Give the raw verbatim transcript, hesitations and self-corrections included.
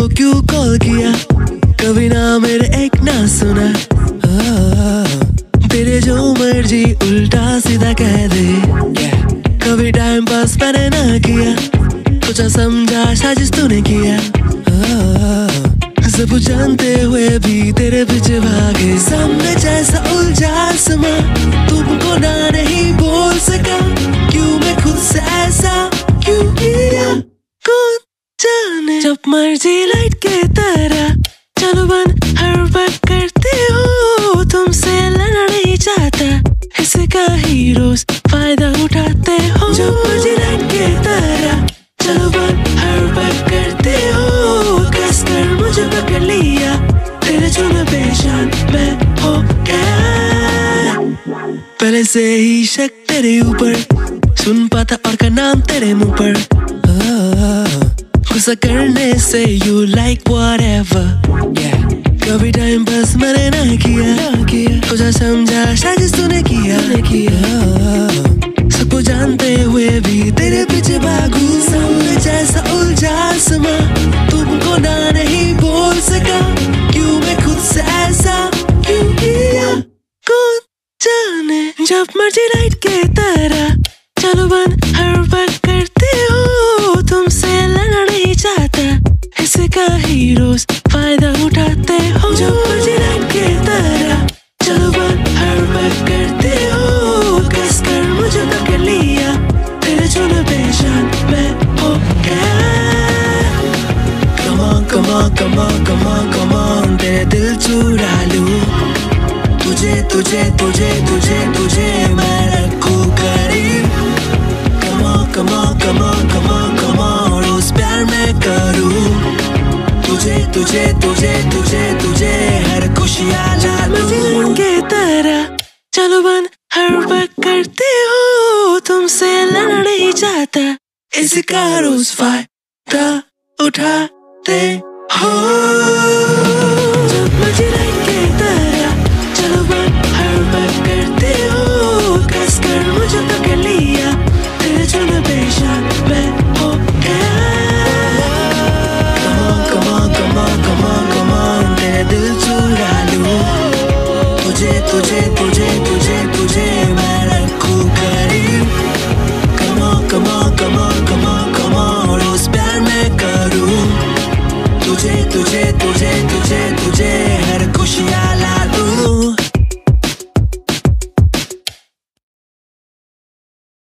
क्यों कॉल किया, कभी ना मेरे एक ना सुना। तेरे जो मर्जी उल्टा सीधा कह दे, कभी टाइम पास मैंने ना किया, कुछ समझा साजिश तूने किया। सब जानते हुए भी तेरे पीछे भागे, सामने जैसा उलझा समा, तुमको ना नहीं बोल सका। क्यों मैं खुद से ऐसा क्यों किया, कौन जाने। जब मर्जी लाइट के तरह चलो बन हर वक्त करते हो, तुमसे लड़ना नहीं चाहता, इसका ही रोज फायदा उठाते हो। जब मर्जी लाइट के तरह चलो बन हर वक्त करते हो, कस कर मुझे पकड़ लिया, तेरे चुने पेशान मैं हो गया। पहले से ही शक तेरे ऊपर, सुन पाता और का नाम तेरे मुंह पर। गुस्सा करने से you like whatever, yeah. कभी टाइम पास मैंने ना किया, ना किया, कुछ समझा साजिश तूने किया, किया। सबको जानते हुए भी तेरे पीछे भागू, सामने जैसा उलझा समा, तुमको ना नहीं बोल सका। क्यों मैं खुद से ऐसा क्यों किया, कौन जाने। जब मर्जी लाइट के तरह चलो बन हर वक्त करते हो, तुमसे लड़ना नहीं चाहता, इसका ही रोज फायदा उठाते हो। जब मर्जी लाइट के तरह चलो बन हर वक्त करते हो, कस कर मुझे पकड़ लिया, तेरे चुने पेशान मैं हो गया। Come on, come on, come on, come on, come on, तेरे दिल चुरा लूं, तुझे तुझे तुझे तुझे तुझे मैं रखूं करीब। Come on, come on, come on, come on, come on, रोज प्यार मैं करूं, तुझे तुझे तुझे तुझे तुझे हर खुशियाँ ला दूं। के तरह चलो बन हर वक्त करते हो, तुमसे लड़ना नहीं चाहता, इसका रोज फायदा उठाते हो। जब मर्जी लाइट के तरह चलो बन हर वक्त करते हो, कस कर मुझे पकड़ लिया, तेरे चुने पेशान मैं हो गया। Come on, come on, come on, come on, come on, तेरे दिल चुरा लूं, तुझे तुझे तुझे तुझे तुझे मैं रखूं करीब। Come on, come on, come on, come on, come on, रोज प्यार मैं करूं, तुझे तुझे तुझे तुझे तुझे हर खुशियाँ